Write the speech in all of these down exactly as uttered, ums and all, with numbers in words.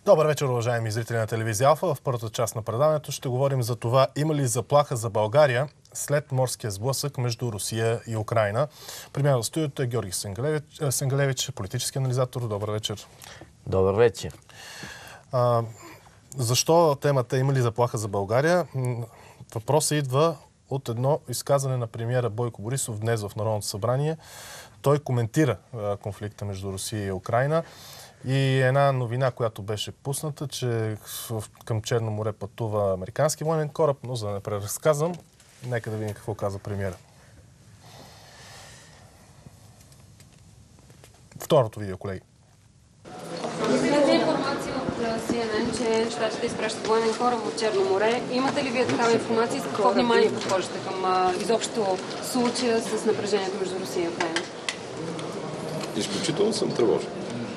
Добър вечер, уважаеми зрители на телевизия Алфа. В първата част на предаването ще говорим за това има ли заплаха за България след морския сблъсък между Русия и Украйна. При мен в студиото е Георги Сенгалевич, политически анализатор. Добър вечер. Добър вечер. А, защо темата има ли заплаха за България? Въпросът идва от едно изказване на премиера Бойко Борисов днес в Народното събрание. Той коментира а, конфликта между Русия и Украйна. И една новина, която беше пусната, че към Черно море пътува американски военен кораб, но за да не преразказвам, нека да видим какво каза премиера. Второто видео, колеги. Излезе информация от Си Ен Ен, че щатите изпращат военен кораб в Черно море. Имате ли вие такава информация и с какво внимание подхождате към а, изобщо случая с напрежението между Русия и Украйна? Изключително съм тревожен.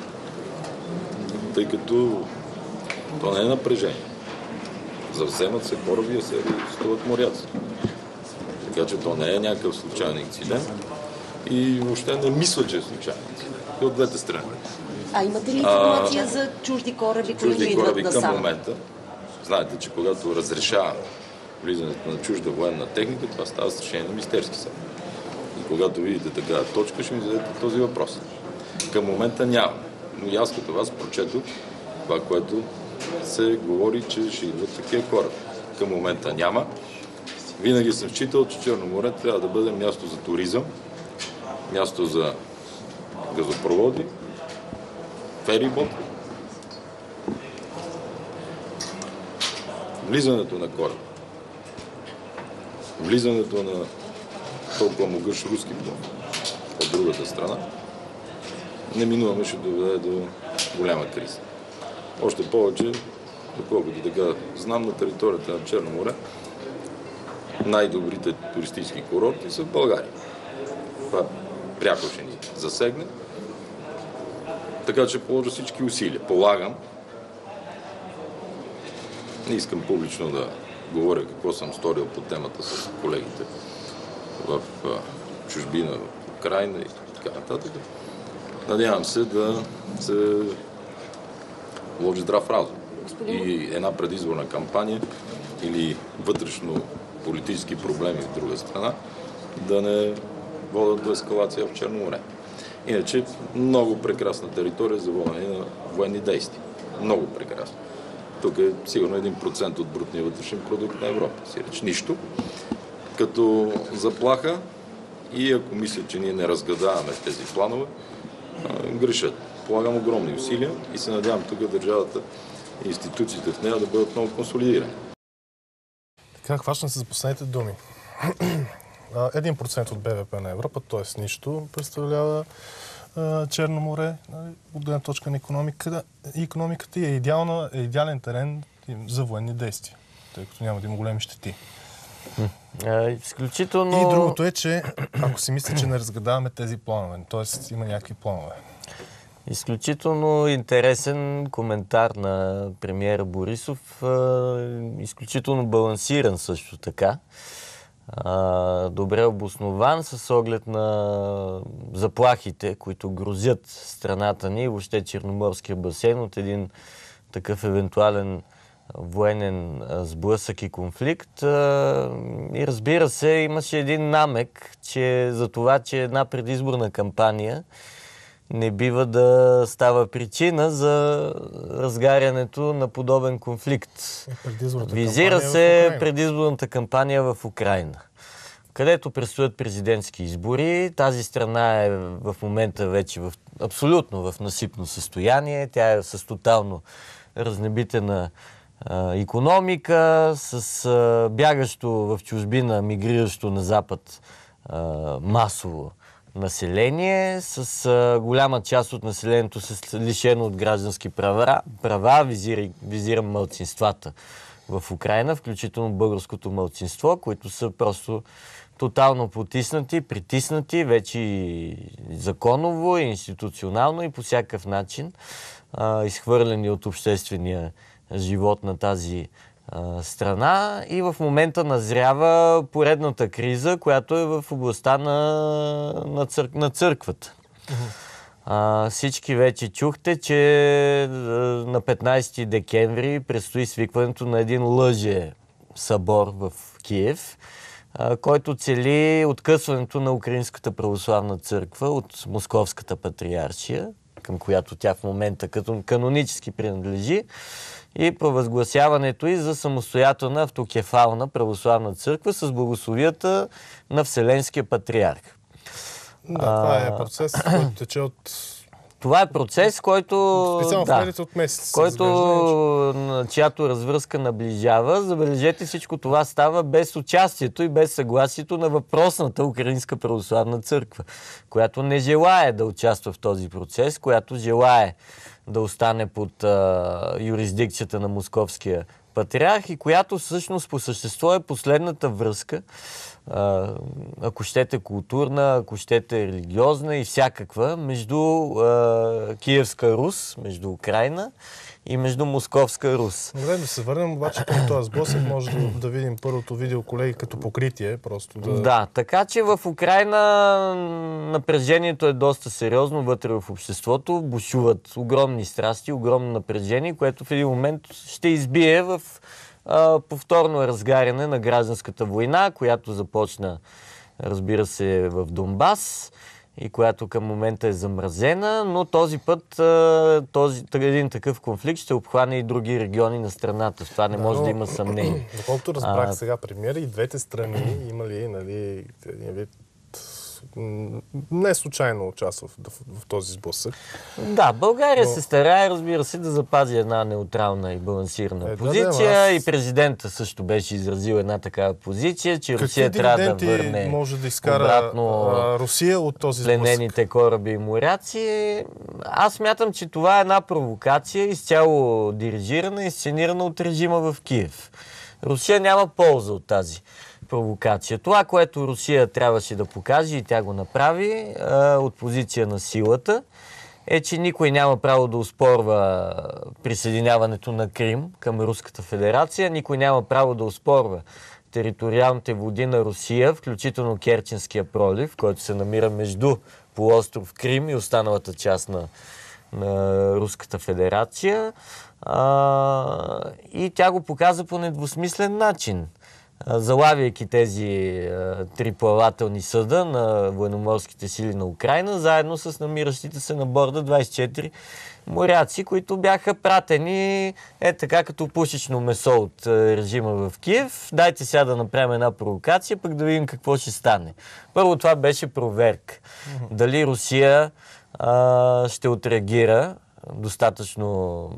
Тъй като то не е напрежение. Завземат се кораби, а се арестуват моряци. Така че то не е някакъв случайен инцидент и въобще не мисля, че е случайен инцидент. И от двете страни. А имате ли информация а, за чужди кораби, които идват кораби насам? Към момента, знаете, че когато разрешава влизането на чужда военна техника, това става с решение на Министерски съвет. И когато видите такава точка, ще ми зададете този въпрос. Към момента няма. Но и аз като вас прочетох това, което се говори, че ще идват такива кораби. Към момента няма. Винаги съм считал, че Черно море трябва да бъде място за туризъм, място за газопроводи, ферибот. Влизането на кораб, влизането на толкова могъщ руски плод от другата страна, неминуемо ще доведе до голяма криза. Още повече, доколкото така знам, на територията на Черно море най-добрите туристически курорти са в България. Това пряко ще ни засегне. Така че положа всички усилия. Полагам. Не искам публично да говоря какво съм сторил по темата с колегите в чужбина, в Украйна и така нататък. Надявам се да се вложи здрав разум. И една предизборна кампания или вътрешно политически проблеми в друга страна да не водят до ескалация в Черно море. Иначе много прекрасна територия за водене на военни действия. Много прекрасна. Тук е сигурно един процент от брутния вътрешен продукт на Европа. Си реч нищо. Като заплаха и ако мислят, че ние не разгадаваме тези планове, грешат. Полагам огромни усилия и се надявам тук държавата и институциите в нея да бъдат много консолидирани. Така, хващам се за последните думи. Един процент от Б В П на Европа, т.е. нищо, представлява Черно море от гледна точка на икономиката. Икономиката е, идеална, е идеален терен за военни действия, тъй като няма да има големи щети. Изключително... И другото е, че ако си мисля, че не разгадаваме тези планове, т.е. има някакви планове. Изключително интересен коментар на премиера Борисов, изключително балансиран също така. Добре обоснован с оглед на заплахите, които грозят страната ни и въобще Черноморския басейн от един такъв евентуален военен сблъсък и конфликт. И разбира се, имаше един намек, че за това, че една предизборна кампания не бива да става причина за разгарянето на подобен конфликт. Визира се предизборната кампания в Украйна, където предстоят президентски избори. Тази страна е в момента вече в, абсолютно в насипно състояние. Тя е с тотално разнебитена а, икономика, с а, бягащо в чужбина, мигриращо на запад а, масово население, с а, голяма част от населението с лишено от граждански права, права визира, визирам малцинствата в Украйна, включително българското малцинство, които са просто тотално потиснати, притиснати, вече и законово, и институционално, и по всякакъв начин а, изхвърлени от обществения живот на тази а, страна. И в момента назрява поредната криза, която е в областта на, на, цър... на църквата. Uh-huh. А, всички вече чухте, че а, на петнайсети декември предстои свикването на един лъже събор в Киев, а, който цели откъсването на Украинската православна църква от Московската патриаршия, към която тя в момента като канонически принадлежи, и провъзгласяването и за самостоятелна автокефална православна църква с благословията на Вселенския патриарх. Да, това е процес, който тече от... Това е процес, който... Специално да, в медиите от месец. който, на чиято развръзка наближава. Забележете, всичко това става без участието и без съгласието на въпросната Украинска православна църква, която не желае да участва в този процес, която желае да остане под а, юрисдикцията на Московския патриарх и която всъщност по същество е последната връзка, а, ако щете културна, ако щете религиозна и всякаква, между а, Киевска Рус, между Украйна и между Московска Рус. Добре, да се върнем обаче към този сблъсък. Може да, да видим първото видео, колеги, като покритие. Просто да... да, така че в Украйна напрежението е доста сериозно вътре в обществото. Бушуват огромни страсти, огромно напрежение, което в един момент ще избие в а, повторно разгаряне на гражданската война, която започна, разбира се, в Донбас и която към момента е замразена, но този път този, един такъв конфликт ще обхване и други региони на страната. В това не може да, да има съмнение. Доколкото разбрах а... сега, премиера, и двете страни имали, нали, един вид, не случайно участва в, в, в този сблъсък. Да, България но... се старае, разбира се, да запази една неутрална и балансирана е, позиция. Да, да, аз... И президента също беше изразил една такава позиция, че Какви Русия трябва да върне може да изкара обратно а, Русия от този сблъсък? Пленените кораби и моряци. Аз смятам, че това е една провокация, изцяло дирижирана и сценирана от режима в Киев. Русия няма полза от тази провокация. Това, което Русия трябваше да покаже и тя го направи а, от позиция на силата, е, че никой няма право да оспорва присъединяването на Крим към Руската федерация, никой няма право да оспорва териториалните води на Русия, включително Керченския пролив, който се намира между полуостров Крим и останалата част на, на Руската федерация. А, и тя го показа по недвусмислен начин, залавяйки тези а, три плавателни съда на военноморските сили на Украйна, заедно с намиращите се на борда двайсет и четири моряци, които бяха пратени е така като пушечно месо от а, режима в Киев. Дайте сега да направим една провокация, пък да видим какво ще стане. Първо това беше проверка. Mm-hmm. Дали Русия а, ще отреагира достатъчно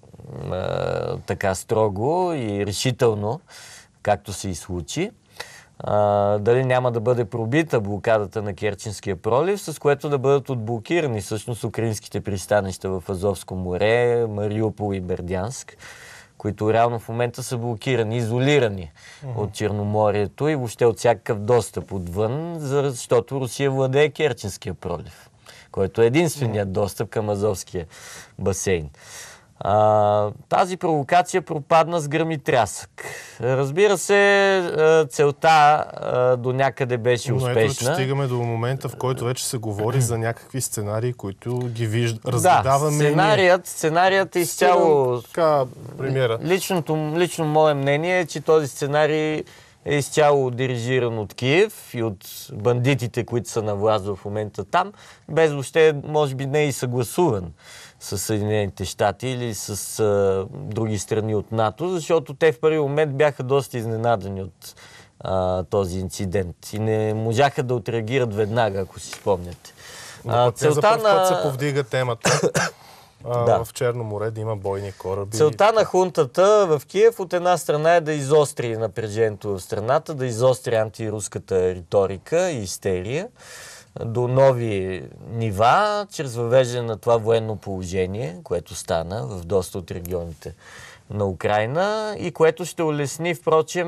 а, така строго и решително, както се и случи. А, дали няма да бъде пробита блокадата на Керченския пролив, с което да бъдат отблокирани всъщност украинските пристанища в Азовско море, Мариупол и Бердянск, които реално в момента са блокирани, изолирани uh-huh. от Черноморието и въобще от всякакъв достъп отвън, защото Русия владее Керченския пролив, който е единственият uh-huh. достъп към Азовския басейн. А, тази провокация пропадна с гръм и трясък. Разбира се, целта а, до някъде беше успешна. Но ето, че стигаме до момента, в който вече се говори за някакви сценарии, които ги вижда, разгледаваме. Да, сценарият, сценарият е изцяло... Така, премиера. Личното, лично мое мнение е, че този сценарий е изцяло дирижиран от Киев и от бандитите, които са на власт в момента там, без въобще, може би, не и съгласуван с Съединените щати или с а, други страни от НАТО, защото те в първи момент бяха доста изненадани от а, този инцидент и не можаха да отреагират веднага, ако си спомняте. Но пък целта за първ път на... се повдига темата а, да. в Черно море да има бойни кораби. Целта на хунтата в Киев от една страна е да изостри напрежението в страната, да изостри антируската риторика и истерия до нови нива, чрез въвеждане на това военно положение, което стана в доста от регионите на Украйна и което ще улесни, впрочем,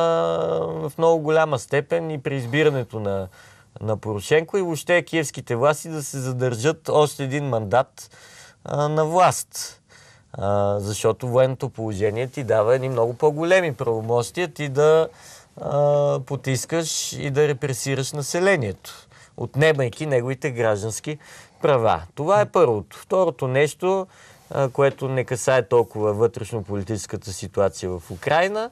в много голяма степен и при избирането на, на Порошенко и въобще киевските власти да се задържат още един мандат а, на власт. А, защото военното положение ти дава едни много по-големи правомощия ти да а, потискаш и да репресираш населението. отнемайки неговите граждански права. Това е първото. Второто нещо, което не касае толкова вътрешно-политическата ситуация в Украйна,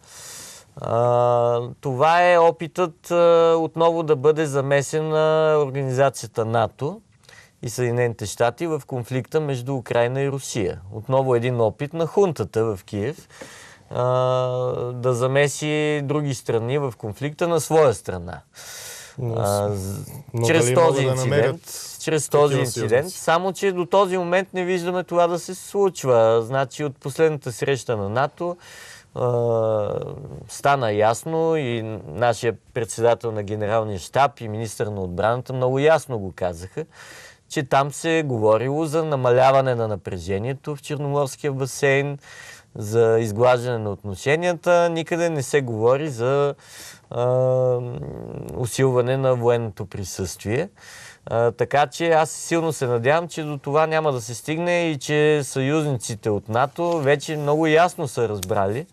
това е опитът отново да бъде замесена организацията НАТО и Съединените щати в конфликта между Украйна и Русия. Отново един опит на хунтата в Киев да замеси други страни в конфликта на своя страна. Но, а, но чрез този да инцидент, чрез този инцидент, само че до този момент не виждаме това да се случва. Значи от последната среща на НАТО а, стана ясно и нашия председател на генералния щаб и министър на отбраната много ясно го казаха, че там се е говорило за намаляване на напрежението в Черноморския басейн, за изглаждане на отношенията. Никъде не се говори за а, усилване на военното присъствие. А, така че аз силно се надявам, че до това няма да се стигне и че съюзниците от НАТО вече много ясно са разбрали,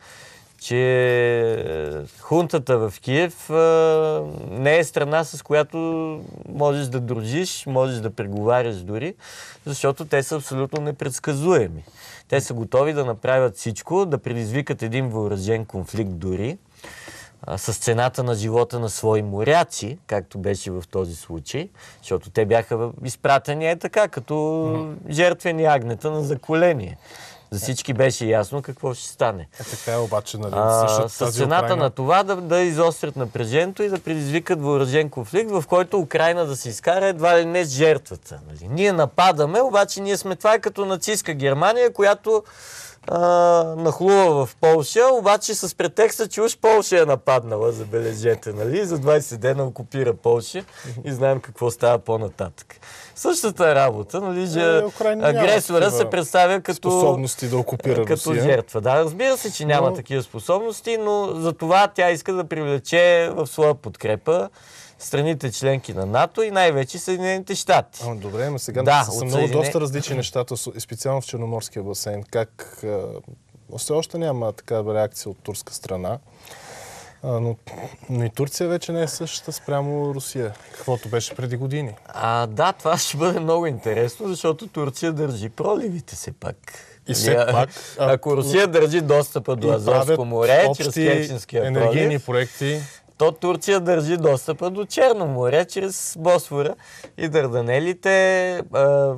че хунтата в Киев а, не е страна, с която можеш да дружиш, можеш да преговаряш дори, защото те са абсолютно непредсказуеми. Те са готови да направят всичко, да предизвикат един въоръжен конфликт дори, а, с цената на живота на свои моряци, както беше в този случай, защото те бяха изпратени е така, като жертвени агнета на заколение. За всички беше ясно какво ще стане. Е, така е обаче, нали? А, с цената Украина... на това да, да изострят напрежението и да предизвикат въоръжен конфликт, в който Украйна да се изкара едва ли не с жертвата. Нали? Ние нападаме, обаче ние сме това е като нацистска Германия, която а, нахлува в Полша, обаче с претекста, че уж Полша е нападнала, забележете, нали? За двайсет дена окупира Полша и знаем какво става по-нататък. Същата работа, нали, че е, агресора се представя като способности да окупира като Русия. Жертва. Да, разбира се, че няма но... такива способности, но за това тя иска да привлече в своя подкрепа страните членки на НАТО и най-вече Съединените щати. А, добре, но сега да, са много Съедине... доста различни нещата, специално в Черноморския басейн. Как все още няма такава реакция от турска страна. А, но, но и Турция вече не е същата спрямо Русия, каквото беше преди години. А, да, това ще бъде много интересно, защото Турция държи проливите се пак. И все а, пак... А, ако Русия държи достъпа до Азовско море, чрез Керченския енергийни пролив, проекти, то Турция държи достъпа до Черно море, чрез Босфора и Дарданелите, а,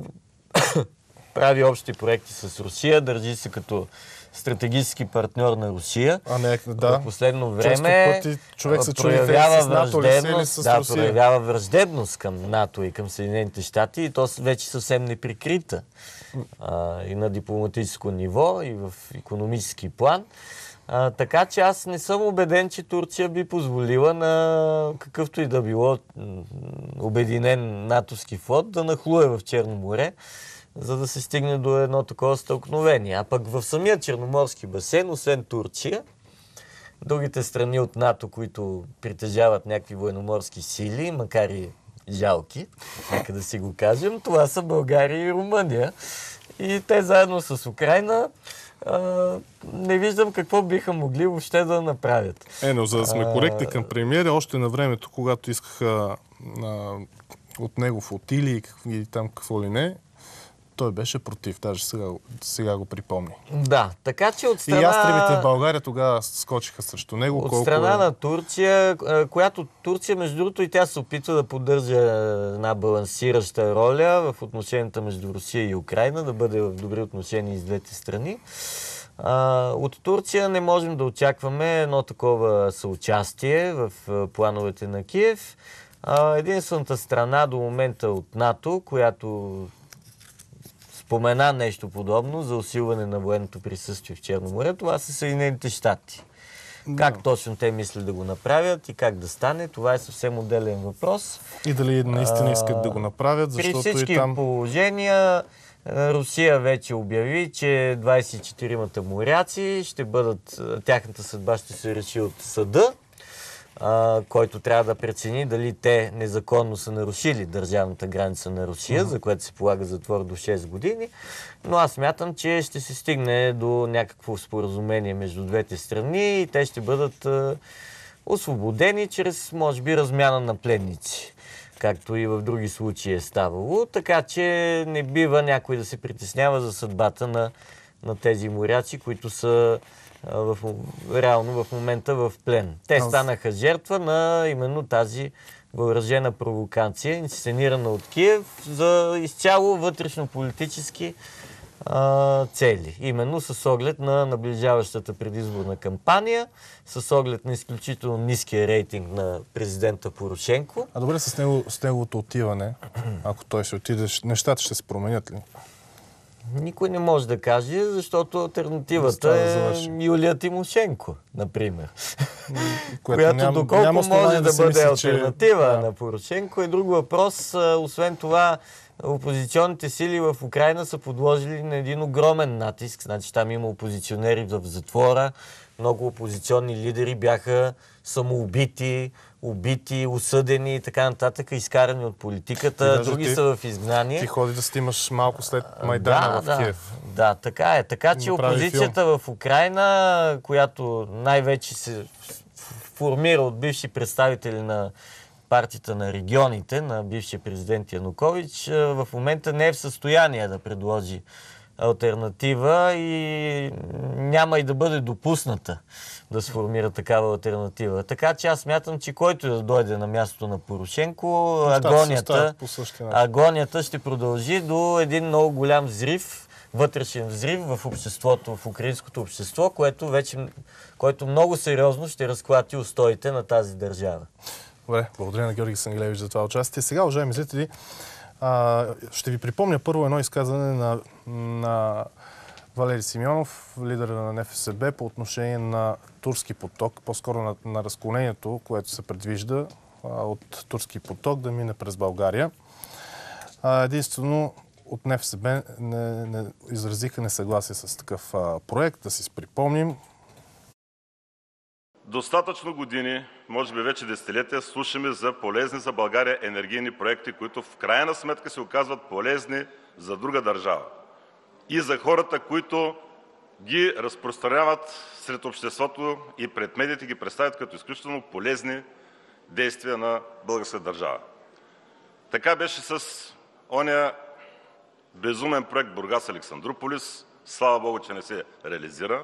прави общи проекти с Русия, държи се като стратегически партньор на Русия. А не, да. В последно време човек се проявява с НАТО ли се или с да, Русия? проявява враждебност към НАТО и към Съединените щати и то вече съвсем неприкрита. А, и на дипломатическо ниво, и в икономически план. А, така че аз не съм убеден, че Турция би позволила на какъвто и да било обединен натовски флот да нахлуе в Черно море, за да се стигне до едно такова стълкновение. А пък в самия Черноморски басейн, освен Турция, другите страни от НАТО, които притежават някакви военноморски сили, макар и жалки, нека да си го кажем, това са България и Румъния. И те заедно с Украйна а, не виждам какво биха могли въобще да направят. Е, но за да сме коректни към премиера, още на времето, когато искаха а, от него флотили и там какво ли не, той беше против, даже сега, сега го припомни. Да, така че от страна... И ястребите в България тогава скочиха срещу него. От колко страна е... на Турция, която Турция, между другото, и тя се опитва да поддържа една балансираща роля в отношенията между Русия и Украйна, да бъде в добри отношения и с двете страни. От Турция не можем да очакваме едно такова съучастие в плановете на Киев. Единствената страна до момента от НАТО, която спомена нещо подобно за усилване на военното присъствие в Черно море, това са Съединените щати. Да. Как точно те мислят да го направят и как да стане, това е съвсем отделен въпрос. И дали наистина искат да го направят, защото при всички и там... положения Русия вече обяви, че двайсет и четиримата моряци ще бъдат, тяхната съдба ще се реши от съда, Uh, който трябва да прецени дали те незаконно са нарушили държавната граница на Русия, uh-huh. за което се полага затвор до шест години. Но аз смятам, че ще се стигне до някакво споразумение между двете страни и те ще бъдат uh, освободени чрез, може би, размяна на пленници. както и в други случаи е ставало. Така че не бива някой да се притеснява за съдбата на, на тези моряци, които са а, в, реално в момента в плен. Те станаха жертва на именно тази въоръжена провокация, инсценирана от Киев за изцяло вътрешно-политически а, цели. Именно с оглед на наближаващата предизборна кампания, с оглед на изключително ниския рейтинг на президента Порошенко. А добре, с, него, с неговото отиване, ако той ще отиде, нещата ще се променят ли? Никой не може да каже, защото алтернативата да е Юлия Тимошенко, например. Което която ням, доколко може да, да бъде мисли, алтернатива че... на Порошенко е друг въпрос. Освен това, опозиционните сили в Украйна са подложили на един огромен натиск. Значи там има опозиционери в затвора, много опозиционни лидери бяха самоубити, убити, осъдени и така нататък, изкарани от политиката, други ти, са в изгнание. Ти ходи да снимаш малко след Майдана да, в да, Киев. Да, така е. Така че опозицията филм. в Украйна, която най-вече се формира от бивши представители на партията на регионите, на бившия президент Янукович, в момента не е в състояние да предложи алтернатива и няма и да бъде допусната да сформира такава алтернатива. Така че аз смятам, че който да дойде на мястото на Порошенко, агонията, агонията ще продължи до един много голям взрив, вътрешен взрив в обществото, в украинското общество, което вече, който много сериозно ще разклати устоите на тази държава. Добре, благодаря на Георги Сангелевич за това участие. Сега, уважаеми зрители, А, ще ви припомня първо едно изказване на, на Валери Симеонов, лидера на Н Ф С Б, по отношение на Турски поток, по-скоро на, на разклонението, което се предвижда а, от Турски поток да мине през България. А, единствено от Н Ф С Б не, не изразиха несъгласие с такъв а, проект. Да си припомним. Достатъчно години, може би вече десетилетия, слушаме за полезни за България енергийни проекти, които в крайна сметка се оказват полезни за друга държава. И за хората, които ги разпространяват сред обществото и пред медиите ги представят като изключително полезни действия на българска държава. Така беше с оня безумен проект Бургас-Александруполис. Слава Богу, че не се реализира.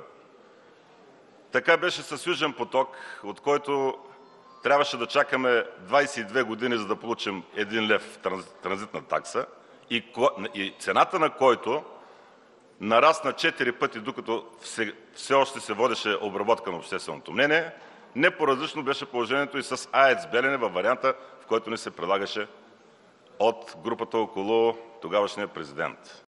Така беше с Южен поток, от който трябваше да чакаме двадесет и две години, за да получим един лев транзитна такса и, и цената на който нарасна четири пъти, докато все, все още се водеше обработка на общественото мнение. Не по-различно беше положението и с АЕЦ Белене във варианта, в който ни се предлагаше от групата около тогавашния президент.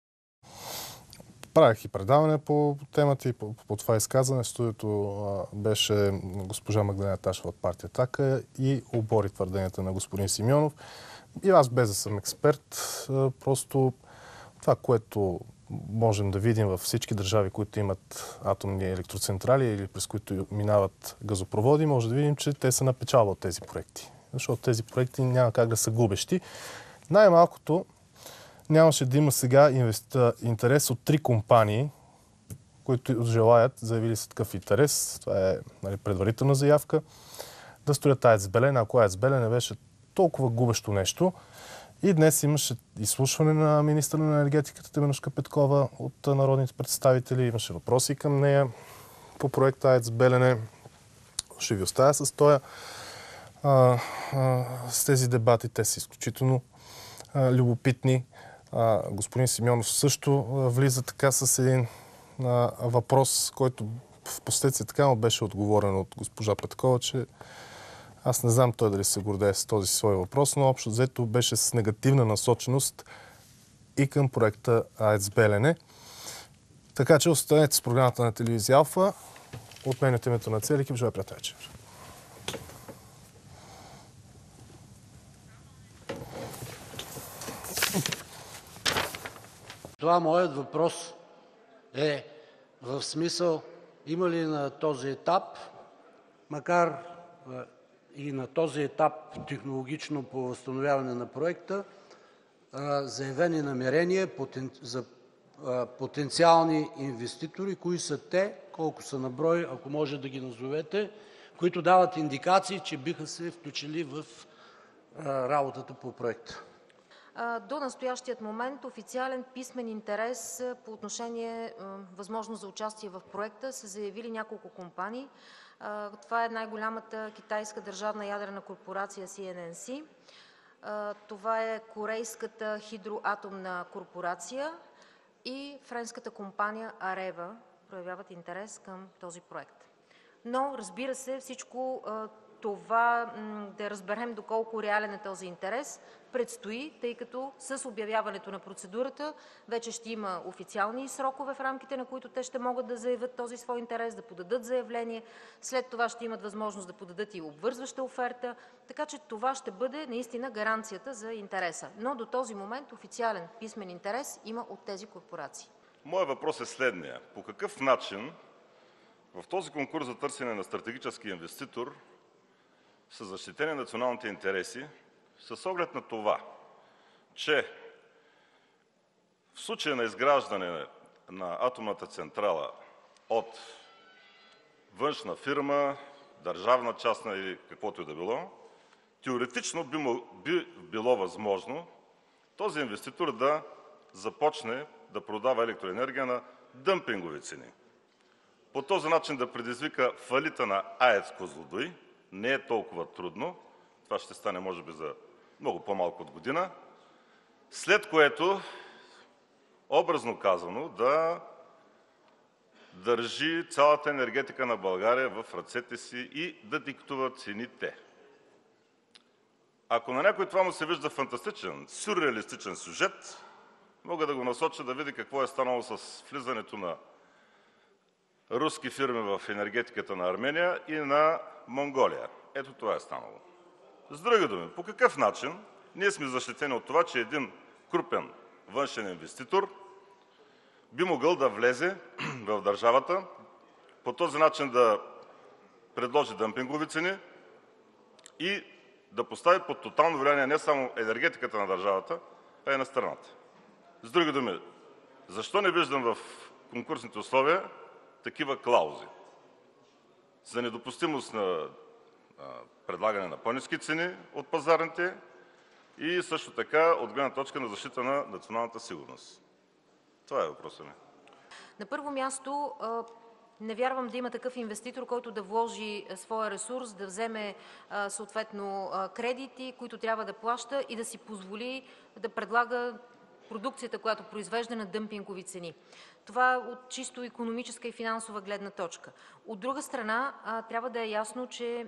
Правих и предаване по темата и по, по това изказване. В студиото а, беше госпожа Магдалена Ташева от партия Атака и обори твърденията на господин Симеонов. И аз, без да съм експерт, а, просто това, което можем да видим във всички държави, които имат атомни електроцентрали или през които минават газопроводи, може да видим, че те са на печалба от тези проекти. Защото тези проекти няма как да са губещи. Най-малкото нямаше да има сега инвести... интерес от три компании, които желаят, заявили са такъв интерес. Това е, нали, предварителна заявка. Да строят АЕЦ Белене, ако АЕЦ Белене беше толкова губещо нещо. И днес имаше изслушване на министъра на енергетиката Теменужка Петкова от народните представители. Имаше въпроси към нея по проекта АЕЦ Белене. Ще ви оставя с тоя, а, а, с тези дебати. Те са изключително а, любопитни. А, господин Симеонов също а, влиза така с един а, въпрос, който в последствие така му беше отговорен от госпожа Петкова, че аз не знам той дали се гордее с този свой въпрос, но общо взето беше с негативна насоченост и към проекта АЕЦ Белене. Така че останете с програмата на телевизия Алфа. От мен от името на целия екип, желая приятен вечер. Това моят въпрос е в смисъл, има ли на този етап, макар и на този етап технологично по възстановяване на проекта, заявени намерения за потенциални инвеститори, кои са те, колко са на брой, ако може да ги назовете, които дават индикации, че биха се включили в работата по проекта? До настоящият момент официален писмен интерес по отношение възможност за участие в проекта са заявили няколко компании. Това е най-голямата китайска държавна ядрена корпорация Си Ен Ен Си. Това е корейската хидроатомна корпорация и френската компания Арева проявяват интерес към този проект. Но, разбира се, всичко това да разберем доколко реален е този интерес предстои, тъй като с обявяването на процедурата вече ще има официални срокове, в рамките на които те ще могат да заявят този свой интерес, да подадат заявление. След това ще имат възможност да подадат и обвързваща оферта, така че това ще бъде наистина гаранцията за интереса. Но до този момент официален писмен интерес има от тези корпорации. Моят въпрос е следния. По какъв начин в този конкурс за търсене на стратегически инвеститор са защитени националните интереси с оглед на това, че в случая на изграждане на атомната централа от външна фирма, държавна, частна или каквото и да било, теоретично би, би било възможно този инвеститор да започне да продава електроенергия на дъмпингови цени. По този начин да предизвика фалита на АЕЦ Козлодуй. Не е толкова трудно. Това ще стане, може би, за много по-малко от година. След което, образно казано, да държи цялата енергетика на България в ръцете си и да диктува цените. Ако на някой това му се вижда фантастичен, сюрреалистичен сюжет, мога да го насоча да види какво е станало с влизането на руски фирми в енергетиката на Армения и на Монголия. Ето това е станало. С други думи, по какъв начин ние сме защитени от това, че един крупен външен инвеститор би могъл да влезе в държавата, по този начин да предложи дъмпингови цени и да постави под тотално влияние не само енергетиката на държавата, а и на страната. С други думи, защо не виждам в конкурсните условия такива клаузи за недопустимост на предлагане на по-ниски цени от пазарните и също така от гледна точка на защита на националната сигурност? Това е въпросът ми. На първо място, не вярвам да има такъв инвеститор, който да вложи своя ресурс, да вземе съответно кредити, които трябва да плаща и да си позволи да предлага продукцията, която произвежда на дъмпингови цени. Това от чисто икономическа и финансова гледна точка. От друга страна, трябва да е ясно, че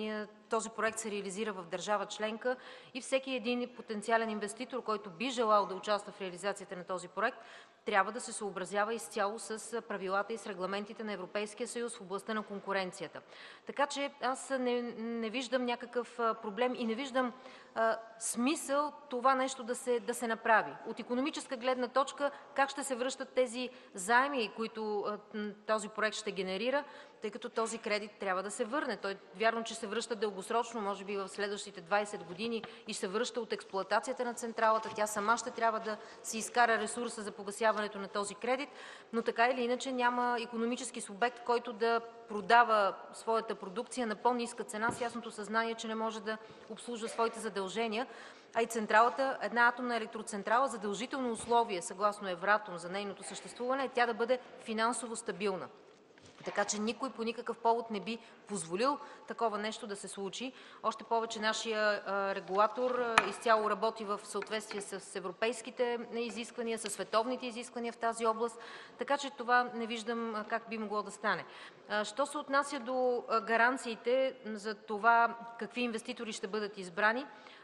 този проект се реализира в държава членка и всеки един потенциален инвеститор, който би желал да участва в реализацията на този проект, трябва да се съобразява изцяло с правилата и с регламентите на Европейския съюз в областта на конкуренцията. Така че аз не, не виждам някакъв проблем и не виждам а, смисъл това нещо да се, да се направи. От икономическа гледна точка, как ще се връщат тези заеми, които а, този проект ще генерира, тъй като този кредит трябва да се върне. Той вярно, че се връща дългосрочно, може би в следващите двайсет години и се връща от експлоатацията на централата. Тя сама ще трябва да си изкара ресурса за погасяването на този кредит, но така или иначе няма икономически субект, който да продава своята продукция на по-ниска цена с ясното съзнание, че не може да обслужва своите задължения. А и централата, една атомна електроцентрала, задължително условие, съгласно Евратом за нейното съществуване, е тя да бъде финансово стабилна. Така че никой по никакъв повод не би позволил такова нещо да се случи. Още повече нашия регулатор изцяло работи в съответствие с европейските изисквания, с световните изисквания в тази област, така че това не виждам как би могло да стане. Що се отнася до гаранциите за това какви инвеститори ще бъдат избрани,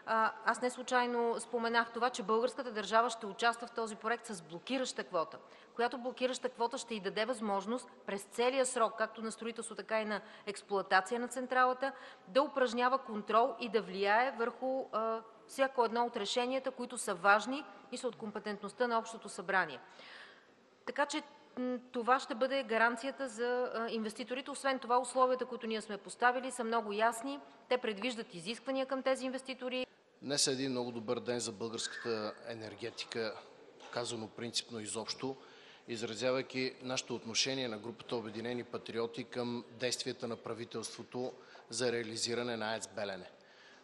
аз не случайно споменах това, че българската държава ще участва в този проект с блокираща квота, която блокираща квота ще й даде възможност през целия срок, както на строителство, така и на експлоатация на централата, да упражнява контрол и да влияе върху а, всяко едно от решенията, които са важни и са от компетентността на Общото събрание. Така че това ще бъде гаранцията за инвеститорите. Освен това, условията, които ние сме поставили, са много ясни. Те предвиждат изисквания към тези инвеститори. Днес е един много добър ден за българската енергетика, казано принципно изобщо, изразявайки нашето отношение на групата Обединени патриоти към действията на правителството за реализиране на АЕЦ „Белене“.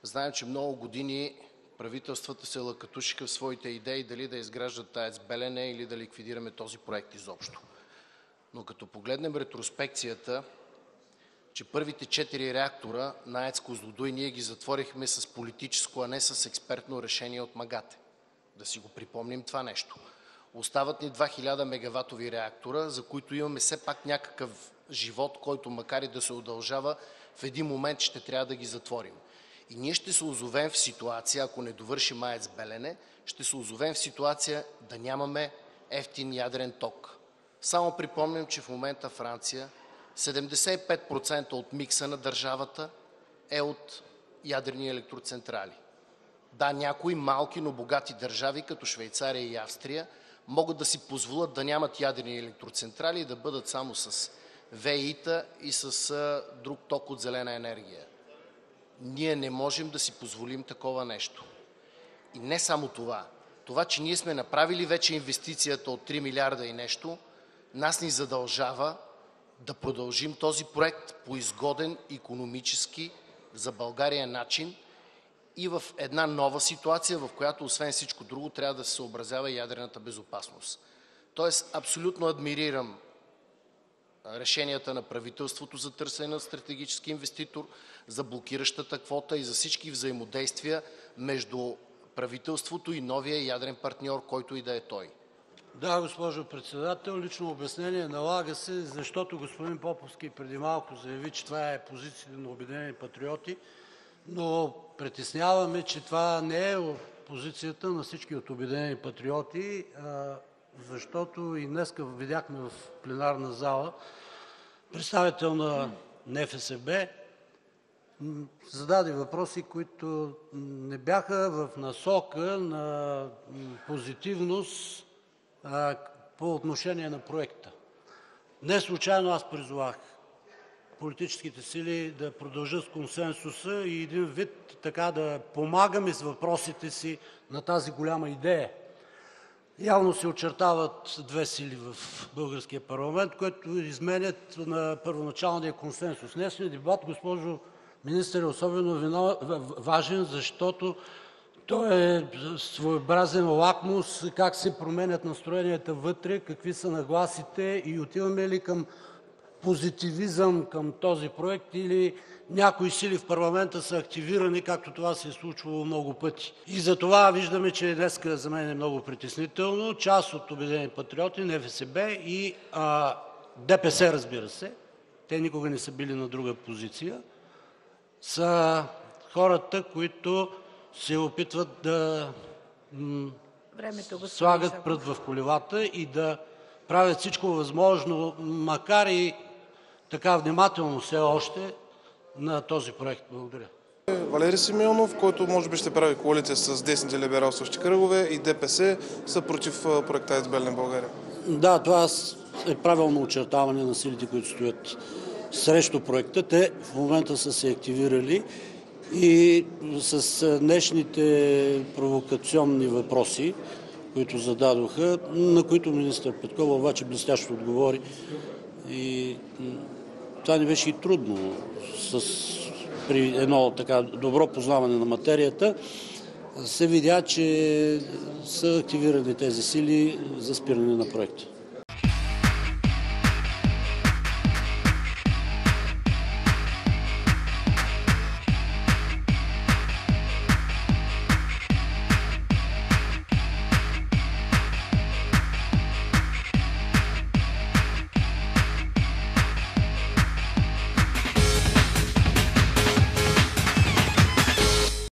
Знаем, че много години правителствата се лъкатушиха в своите идеи дали да изграждат АЕЦ Белене или да ликвидираме този проект изобщо. Но като погледнем ретроспекцията, че първите четири реактора на АЕЦ Козлодуй ние ги затворихме с политическо, а не с експертно решение от МАГАТЕ. Да си го припомним това нещо. Остават ни два хиляда мегаватови реактора, за които имаме все пак някакъв живот, който макар и да се удължава, в един момент ще трябва да ги затворим. И ние ще се озовем в ситуация, ако не довършим АЕЦ Белене, ще се озовем в ситуация да нямаме евтин ядрен ток. Само припомням, че в момента Франция седемдесет и пет процента от микса на държавата е от ядрени електроцентрали. Да, някои малки, но богати държави, като Швейцария и Австрия, могат да си позволят да нямат ядрени електроцентрали и да бъдат само с ВЕИ-та и с друг ток от зелена енергия. Ние не можем да си позволим такова нещо. И не само това. Това, че ние сме направили вече инвестицията от три милиарда и нещо, нас ни задължава да продължим този проект по изгоден икономически за България начин и в една нова ситуация, в която освен всичко друго трябва да се съобразява ядрената безопасност. Тоест абсолютно адмирирам решенията на правителството за търсене на стратегически инвеститор, за блокиращата квота и за всички взаимодействия между правителството и новия ядрен партньор, който и да е той. Да, госпожо председател, лично обяснение налага се, защото господин Поповски преди малко заяви, че това е позицията на Обединени патриоти, но притесняваме, че това не е позицията на всички от Обединени патриоти, защото и днес видяхме в пленарна зала представител на НФСБ зададе въпроси, които не бяха в насока на позитивност по отношение на проекта. Не случайно аз призовах политическите сили да продължат с консенсуса и един вид така да помагаме с въпросите си на тази голяма идея. Явно се очертават две сили в българския парламент, които изменят на първоначалния консенсус. Днешният дебат, госпожо министър, е особено важен, защото той е своеобразен лакмус как се променят настроенията вътре, какви са нагласите и отиваме ли към позитивизъм към този проект или някои сили в парламента са активирани, както това се е случвало много пъти. И затова виждаме, че днес за мен е много притеснително. Част от Обединени патриоти, НФСБ и а, ДПС, разбира се, те никога не са били на друга позиция, са хората, които се опитват да м- Времето, слагат прът в колелата и да правят всичко възможно, макар и така внимателно все още, на този проект. Благодаря. Валери Симеонов, който може би ще прави коалиция с десните либералстващи кръгове, и ДПС са против проекта АЕЦ Белене в България. Да, това е правилно очертаване на силите, които стоят срещу проекта. Те в момента са се активирали и с днешните провокационни въпроси, които зададоха, на които министър Петкова обаче блестящо отговори. И това не беше и трудно. С, при едно така добро познаване на материята се видя, че са активирани тези сили за спиране на проекта.